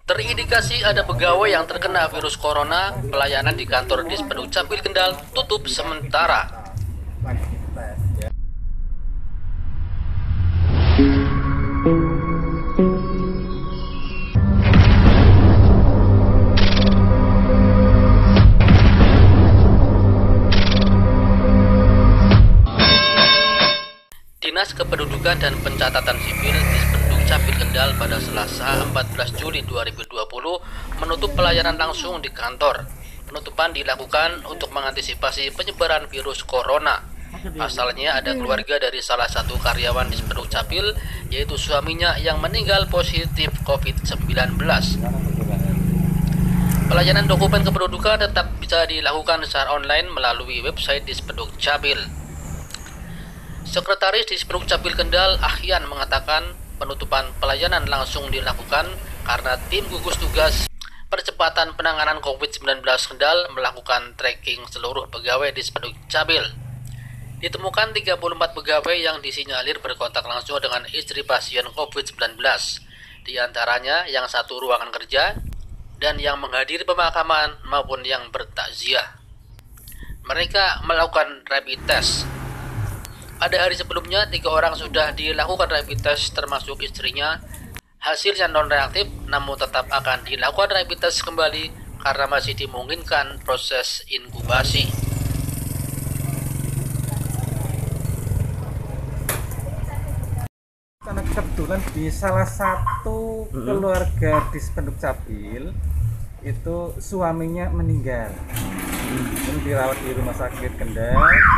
Terindikasi ada pegawai yang terkena virus corona, pelayanan di kantor Dispenduk Capil Kendal tutup sementara. Dinas Kependudukan dan Pencatatan Sipil Dispenduk Capil Kendal pada Selasa 14 Juli 2020 menutup pelayanan langsung di kantor. Penutupan dilakukan untuk mengantisipasi penyebaran virus corona. Pasalnya ada keluarga dari salah satu karyawan Dispenduk Capil, yaitu suaminya yang meninggal positif COVID-19. Pelayanan dokumen kependudukan tetap bisa dilakukan secara online melalui website Dispenduk Capil. Sekretaris Dispenduk Capil Kendal, Ahyan, mengatakan penutupan pelayanan langsung dilakukan karena tim gugus tugas percepatan penanganan COVID-19 Kendal melakukan tracking seluruh pegawai Dispenduk Capil. Ditemukan 34 pegawai yang disinyalir berkontak langsung dengan istri pasien COVID-19, di antaranya yang satu ruangan kerja dan yang menghadiri pemakaman maupun yang bertakziah. Mereka melakukan rapid test. Pada hari sebelumnya, 3 orang sudah dilakukan rapid test termasuk istrinya. Hasilnya non-reaktif, namun tetap akan dilakukan rapid test kembali karena masih dimungkinkan proses inkubasi. Karena kebetulan di salah satu keluarga Dispenduk Capil itu suaminya meninggal, dirawat di rumah sakit Kendal.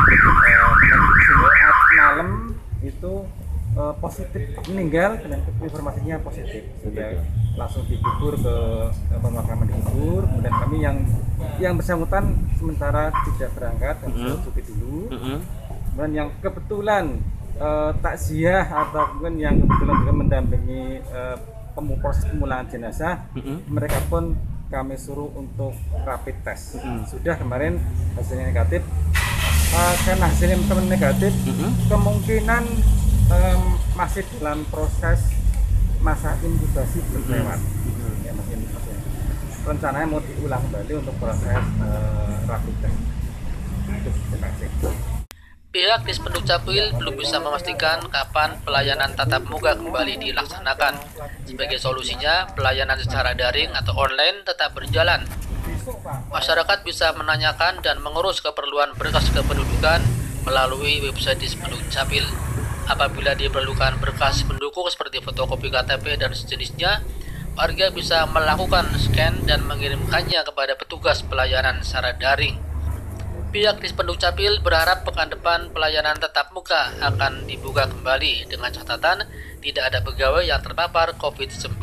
Saat malam itu positif meninggal dan informasinya positif, sudah langsung dikubur ke pemakaman dikubur. Kemudian kami yang bersangkutan sementara tidak berangkat dan cuti dulu. Kemudian yang kebetulan takziah atau mungkin yang kebetulan juga mendampingi proses pemulangan jenazah, mereka pun kami suruh untuk rapid test. Sudah kemarin hasilnya negatif. Karena hasilnya teman negatif, kemungkinan masih dalam proses masa inkubasi berlewat. Ya, masih inkubasi. Rencananya mau diulang kembali untuk proses rapid test. Terima kasih. Pihak Dispenduk Capil belum bisa memastikan kapan pelayanan tatap muka kembali dilaksanakan. Sebagai solusinya, pelayanan secara daring atau online tetap berjalan. Masyarakat bisa menanyakan dan mengurus keperluan berkas kependudukan melalui website Dispenduk Capil. Apabila diperlukan berkas pendukung seperti fotokopi KTP dan sejenisnya, warga bisa melakukan scan dan mengirimkannya kepada petugas pelayanan secara daring. Pihak Dispenduk Capil berharap pekan depan pelayanan tatap muka akan dibuka kembali dengan catatan tidak ada pegawai yang terpapar COVID-19.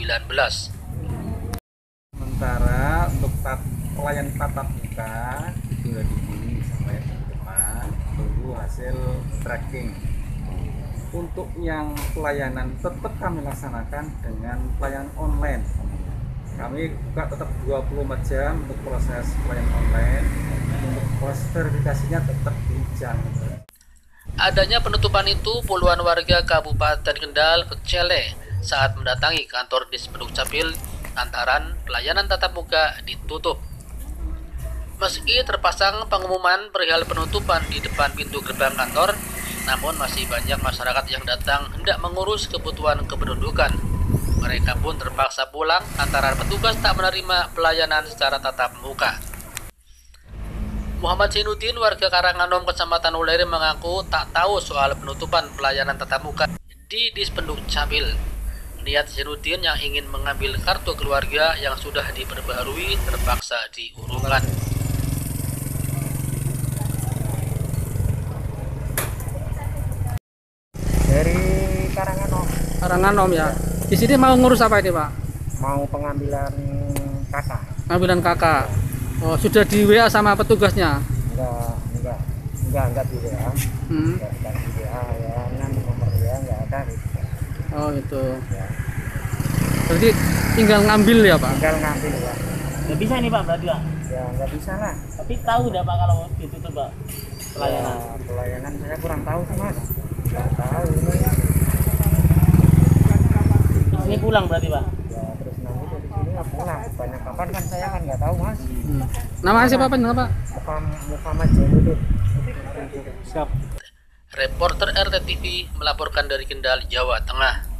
Sementara untuk pelayanan tatap muka sudah dihubungi sampai depan, tunggu hasil tracking. Untuk yang pelayanan tetap kami laksanakan dengan pelayanan online. Kami buka tetap 24 jam untuk proses pelayanan online. Untuk proses verifikasinya tetap dijang. Adanya penutupan itu, puluhan warga Kabupaten Kendal kecele saat mendatangi kantor Dispenduk Capil lantaran pelayanan tatap muka ditutup. Meski terpasang pengumuman perihal penutupan di depan pintu gerbang kantor, namun masih banyak masyarakat yang datang hendak mengurus kebutuhan kependudukan. Mereka pun terpaksa pulang antara petugas tak menerima pelayanan secara tatap muka. Muhammad Zainuddin, warga Karanganom, Kecamatan Uleri, mengaku tak tahu soal penutupan pelayanan tatap muka di Dispenduk Capil. Niat Zainuddin yang ingin mengambil kartu keluarga yang sudah diperbaharui terpaksa diurungkan. Dari Karanganom. Karanganom ya. Di sini mau ngurus apa ini, Pak? Mau pengambilan kakak. Pengambilan kakak. Oh, sudah di WA sama petugasnya? Enggak di WA. Enggak di WA ya, nomor WA enggak ada gitu. Oh, gitu. Ya. Berarti tinggal ngambil ya, Pak? Tinggal ngambil ya. Nggak bisa nih Pak berarti Pak? Ya nggak bisa lah. Tapi tahu udah Pak kalau ditutup Pak pelayanan? Ya, pelayanan saya kurang tahu sih Mas. Nggak tahu ini. Terus ini pulang berarti Pak? Ya terus nanti dari sini apa Kapan kan saya kan nggak tahu mas. Nama siapa Pak? Nama Pak? Muhammad Jainuddin. Reporter RT TV melaporkan dari Kendal, Jawa Tengah.